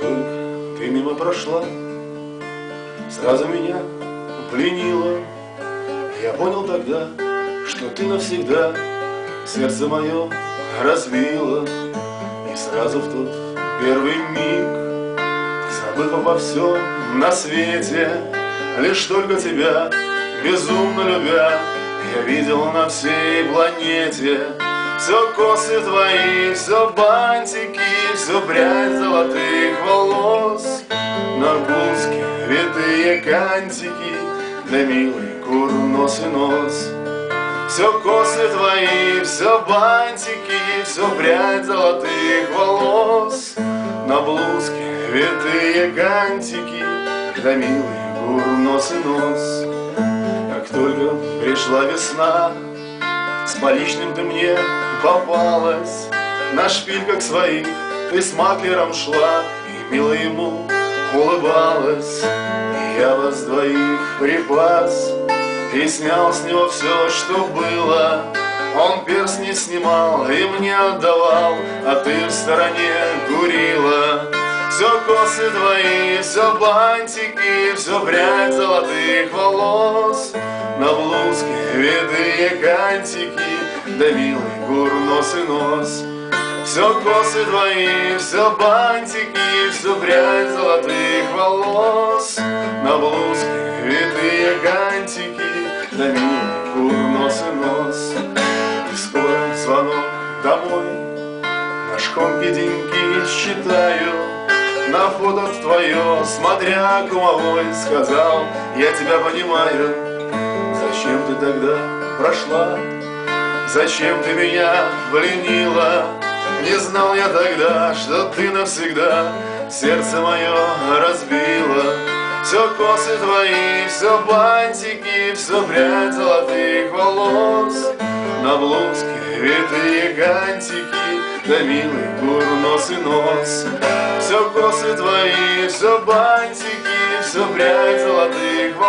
только ты мимо прошла, сразу меня пленила. Я понял тогда, что ты навсегда сердце мое разбила. И сразу в тот первый миг, забыв обо всем на свете, лишь только тебя, безумно любя, я видел на всей планете все косы твои, все бантики, все прядь золотых волос, на блузке витые кантики, да милый курносый нос. Все косы твои, все бантики, все прядь золотых волос, на блузке витые кантики, да милый курносый нос. Как только пришла весна, с поличным ты мне попалась, на шпильках своих ты с маклером шла и мило ему улыбалась. И я вас двоих припас и снял с него все, что было. Он перстни снимал и мне отдавал, а ты в стороне курила. Все косы твои, все бантики, все прядь золотых волос, на блузке витые кантики, да милый курносый нос. Все косы твои, все бантики, все прядь золотых волос, на блузке витые кантики, да милый курносый нос. И скоро звонок домой, наш компе деньги считаю, на фото твое, смотря кумовой, сказал: я тебя понимаю. Зачем ты тогда прошла? Зачем ты меня пленила? Не знал я тогда, что ты навсегда сердце мое разбила. Все косы твои, все бантики, все прядь золотых волос, на блузке витые кантики, да милый курносый нос. Все косы твои, все бантики, все прядь золотых